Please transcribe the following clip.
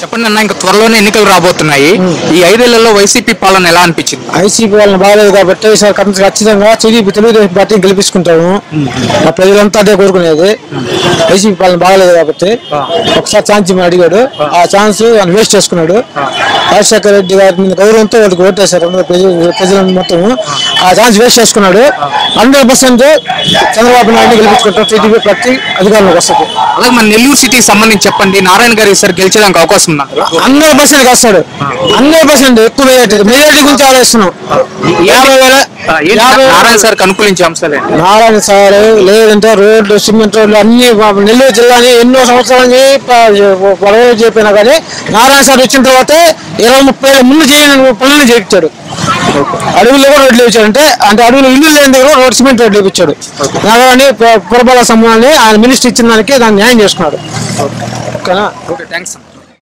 చెప్పండి అన్న, ఇంకా త్వరలోనే ఎన్నికలు రాబోతున్నాయి. ఈ 5 ఏళ్లలో వైసీపీ పాలన ఎలా అనిపించింది? ఐసీపీ వాళ్ళని బాగలేదు కాబట్టి ఈసారి ఖచ్చితంగా తెలుగుదేశం పార్టీని గెలిపించుకుంటాము. మా ప్రజలంతా అదే కోరుకునేది. వైసీపీ పాలన బాగలేదు కాబట్టి ఒకసారి ఛాన్స్ అడిగాడు, ఆ ఛాన్స్ వేస్ట్ చేసుకున్నాడు. రాజశేఖర రెడ్డి గారి మీద గౌరవంతో వాళ్ళకి ఓటేశారు ప్రజలు మొత్తం. ఆ ఛాన్స్ వేస్ట్ చేసుకున్నాడు. 100% చంద్రబాబు నాయుడు గెలిపించుకుంటాం. టీడీపీ పార్టీ అధికారంలోకి వస్తుంది. అలాగే మన నెల్లూరు సిటీకి సంబంధించి చెప్పండి, నారాయణ గారు ఈసారి గెలిచేదానికి అవకాశం ఉందా? 100% వస్తాడు. 100% ఎక్కువ మెజారిటీ గురించి ఆలోచిస్తున్నాం. 50,000 నారాయణ సార్ అనుకూలించే అంశాలే. నారాయణ సార్ లేదంటే రోడ్లు, సిమెంట్ రోడ్లు అన్ని నెల్లూరు జిల్లాని ఎన్నో సంవత్సరాలని పొడవు చెప్పినా కానీ నారాయణ సార్ వచ్చిన తర్వాత 20-30 ఏళ్ళ ముందు చేయని పనులను చేయించాడు. అడవుల్లో కూడా రోడ్లు వేయించాడు. అంటే అడవులు ఇల్లు లేని దగ్గర రోడ్ సిమెంట్ రోడ్లు వేయించాడు. నగరాన్ని పురపాలక సంబంధాన్ని ఆయన మినిస్టర్ ఇచ్చిన దానికి దాన్ని న్యాయం చేసుకున్నాడు. ఓకేనా? Okay, thanks.